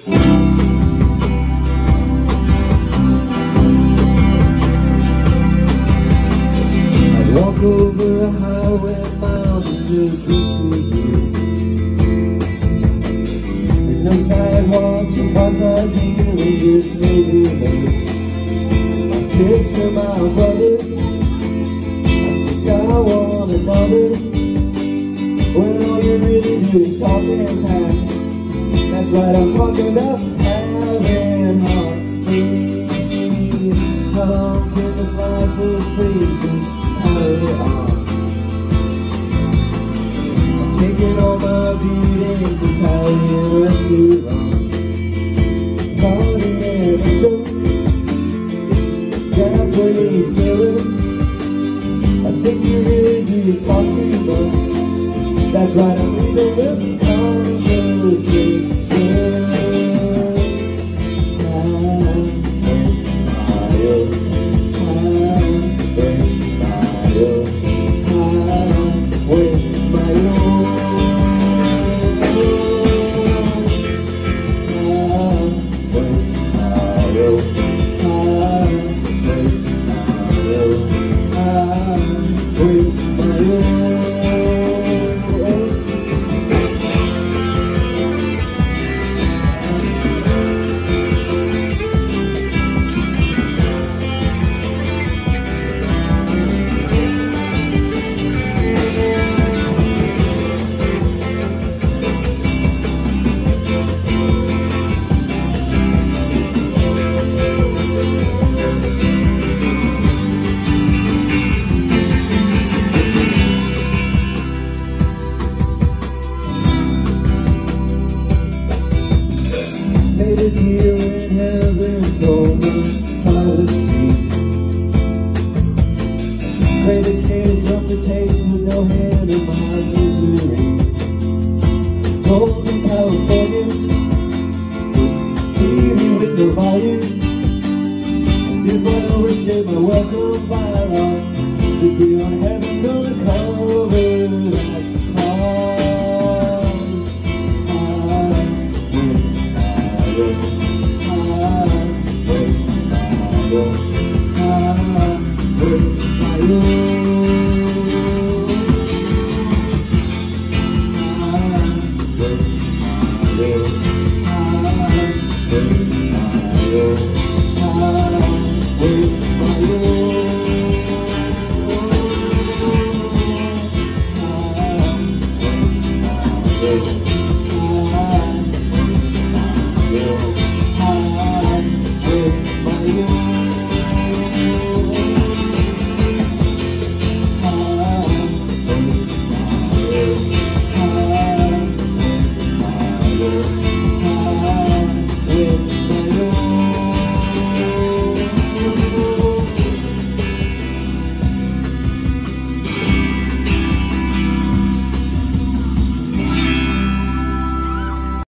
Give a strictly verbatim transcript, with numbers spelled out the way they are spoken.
Walk over a highway mile just to get to you. There's no sidewalks or far-sides here, and just maybe her. My sister, my brother, I think I want another. When all you really do is talk and pack. That's right, I'm talking about having heartbeat. How can this life be free? Just on. I'm taking all my beatings to Italian restaurants, partying and joke, Japanese sailor. I think you really do talk too much. That's right, I'm leaving with conversation. Made a deal in heaven for my privacy. Great escape from the taste with no hand in my misery. Golden California, T V with no volume. If I overstay my welcome by law, the deal on heaven's gonna cover that cost. I